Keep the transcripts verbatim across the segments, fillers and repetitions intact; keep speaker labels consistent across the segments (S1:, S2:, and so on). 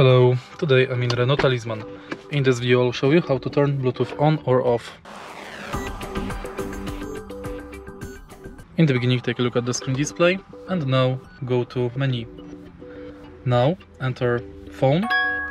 S1: Hello, today I'm in Renault Talisman. In this video I'll show you how to turn Bluetooth on or off. In the beginning take a look at the screen display and now go to menu. Now enter phone.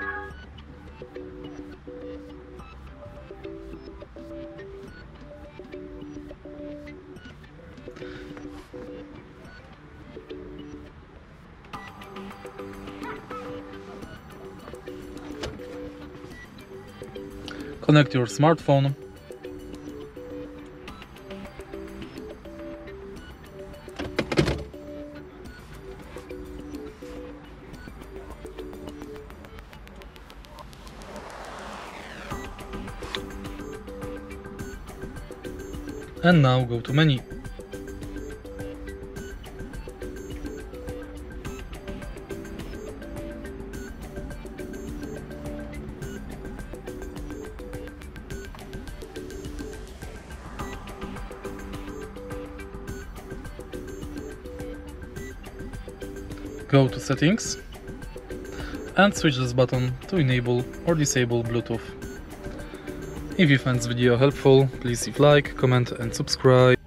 S1: Connect your smartphone. And now go to menu. Go to settings and switch this button to enable or disable Bluetooth. If you find this video helpful, please leave like, comment and subscribe.